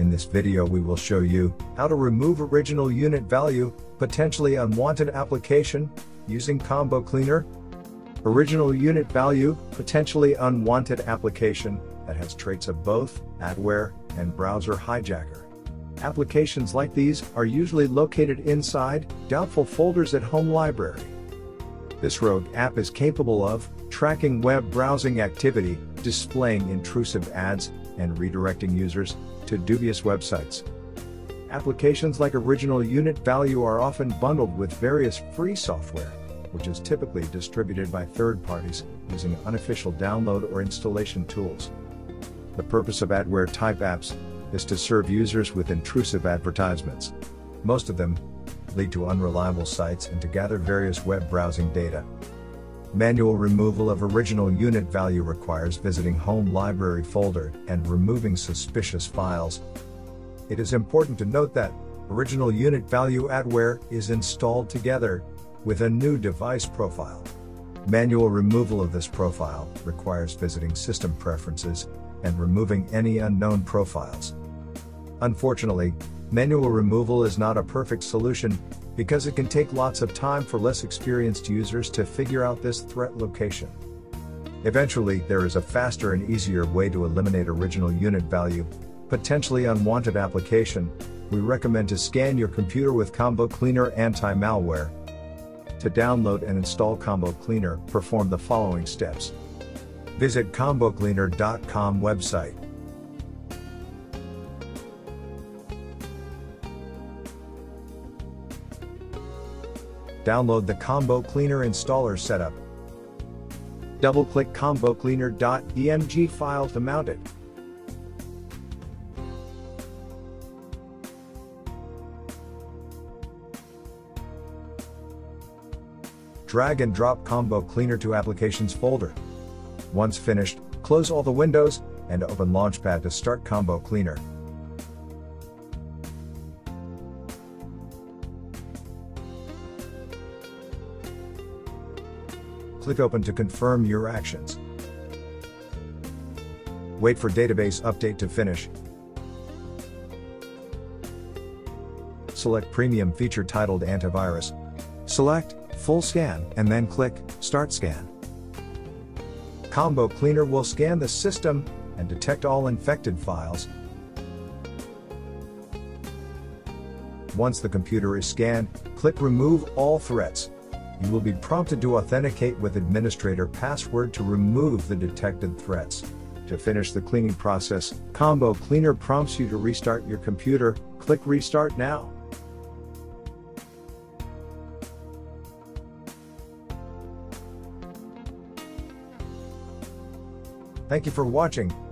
In this video we will show you how to remove original unit value, potentially unwanted application, using Combo Cleaner. Original unit value, potentially unwanted application that has traits of both adware and browser hijacker. Applications like these are usually located inside doubtful folders at Home Library. This rogue app is capable of tracking web browsing activity, displaying intrusive ads, and redirecting users to dubious websites. Applications like original unit value are often bundled with various free software, which is typically distributed by third parties using unofficial download or installation tools. The purpose of adware type apps is to serve users with intrusive advertisements. Most of them lead to unreliable sites and to gather various web browsing data. Manual removal of original unit value requires visiting Home Library folder and removing suspicious files. It is important to note that original unit value adware is installed together with a new device profile. Manual removal of this profile requires visiting System Preferences and removing any unknown profiles. Unfortunately, manual removal is not a perfect solution because it can take lots of time for less experienced users to figure out this threat location. Eventually, there is a faster and easier way to eliminate original unit value, potentially unwanted application. We recommend to scan your computer with Combo Cleaner anti-malware. To download and install Combo Cleaner, perform the following steps. Visit combocleaner.com website. Download the Combo Cleaner installer setup. Double-click combocleaner.emg file to mount it. Drag and drop Combo Cleaner to Applications folder. Once finished, close all the windows and open Launchpad to start Combo Cleaner. Click Open to confirm your actions. Wait for database update to finish. Select Premium feature titled Antivirus. Select Full Scan and then click Start Scan. Combo Cleaner will scan the system and detect all infected files. Once the computer is scanned, click Remove All Threats. You will be prompted to authenticate with administrator password to remove the detected threats. To finish the cleaning process, Combo Cleaner prompts you to restart your computer. Click Restart Now. Thank you for watching.